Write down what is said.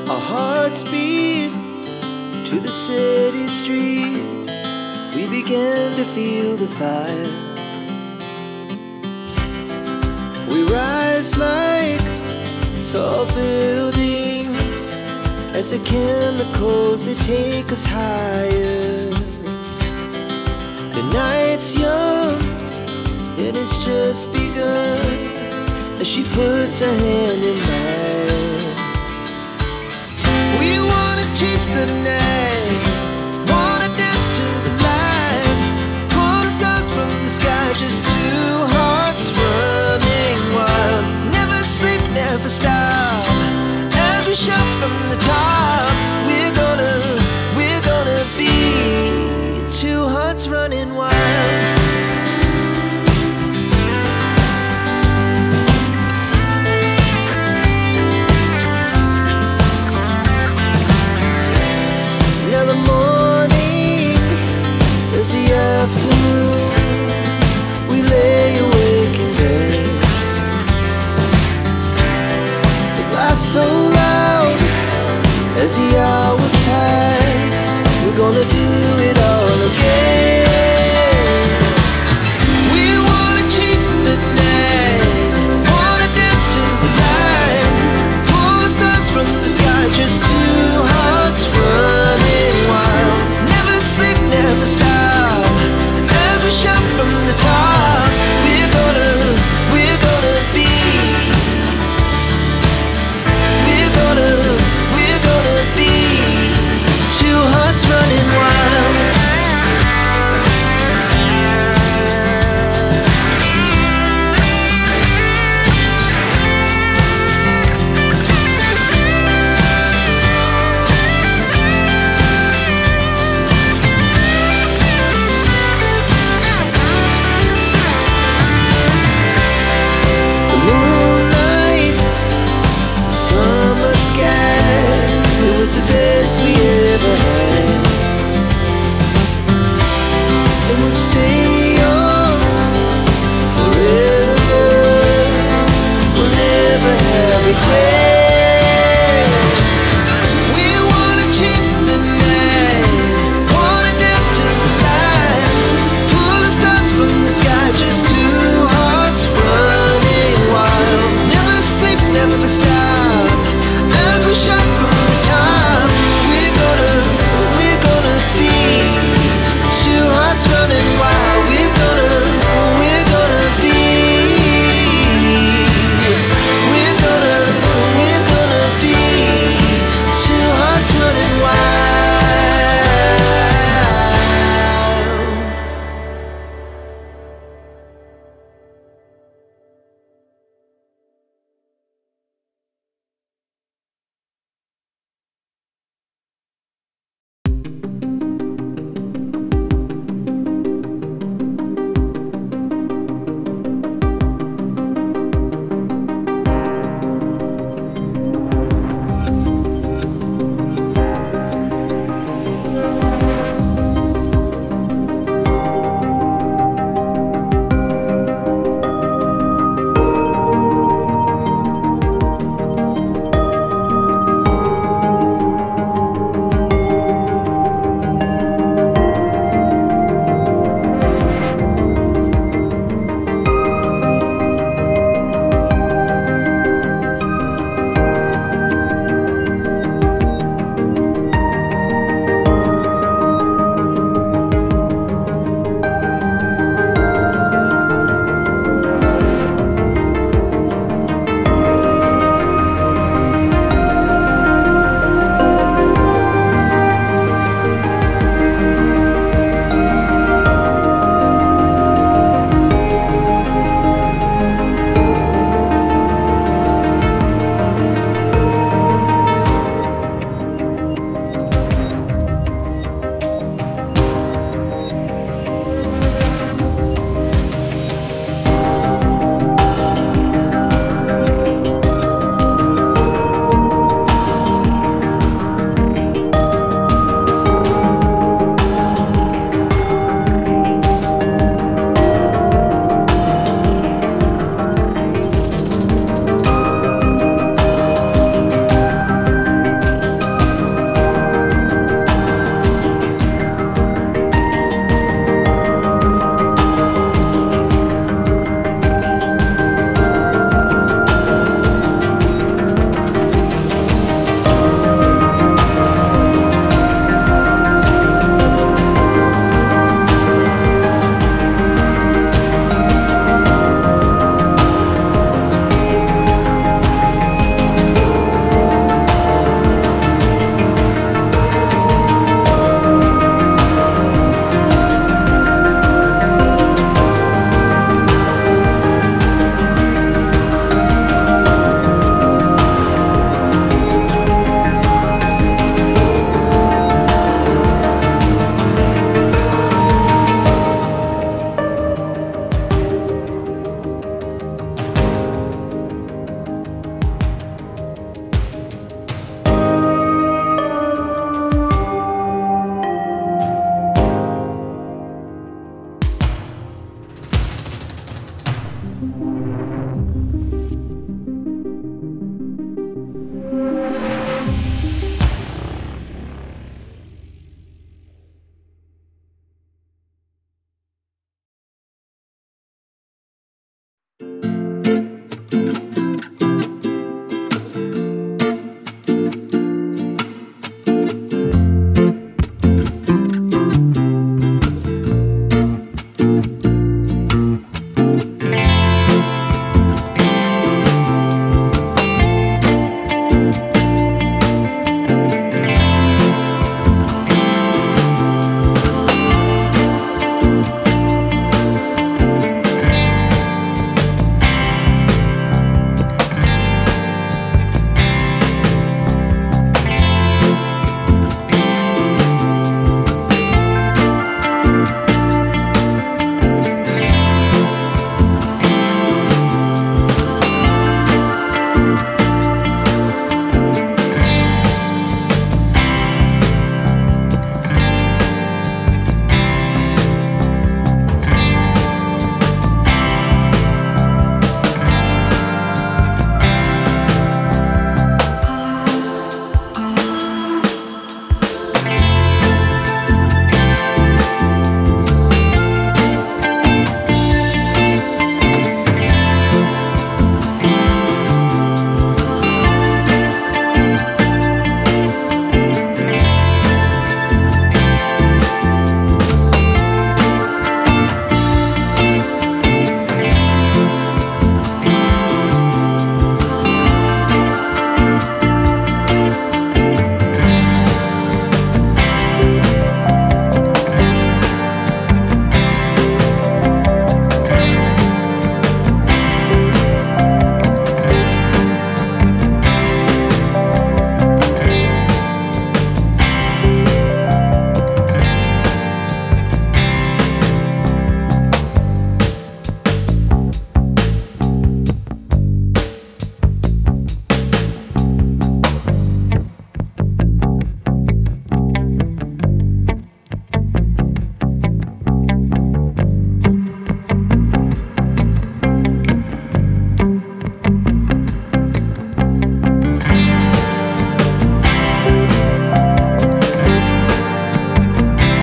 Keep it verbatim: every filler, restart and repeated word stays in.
Our hearts beat to the city streets. We began to feel the fire. We rise like tall buildings as the chemicals, they take us higher. The night's young and it's just begun as she puts her hand in mine. We wanna chase the night, wanna dance to the light, pull the stars from the sky, just two hearts running wild. Never sleep, never stop, as we shout from the top. We're gonna, we're gonna be two hearts running wild. Now the morning is the afternoon. We lay awake in bed. It laughs so loud as the hours pass. We're gonna do